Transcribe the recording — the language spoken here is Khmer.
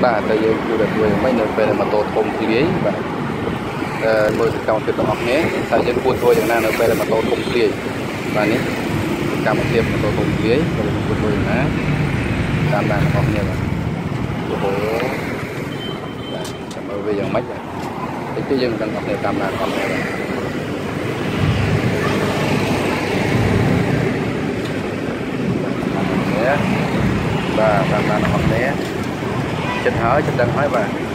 បាទតែយើងគួរតែធ្វើយ៉ាងម៉េចនៅពេលដែលម៉ូតូធំធ្លាយបាទមើលសកម្មភាពរបស់គ្នាថាយើងគួរធ្វើយ៉ាងណានៅពេលដែលម៉ូតូធំធ្លាយបាទនេះសកម្មភាពម៉ូតូធំធ្លាយក៏យើងគួរធ្វើយ៉ាងណាតាមដានរបស់គ្នាបាទអូហូបាទចាំមើលវាយ៉ាងម៉េចបាទតិចទៅយើងនឹងរបស់គ្នាតាមដានរបស់គ្នាបាទបាទតាមដានរបស់គ្នាចិត្តហើយចិត្តដឹងហើយបាទ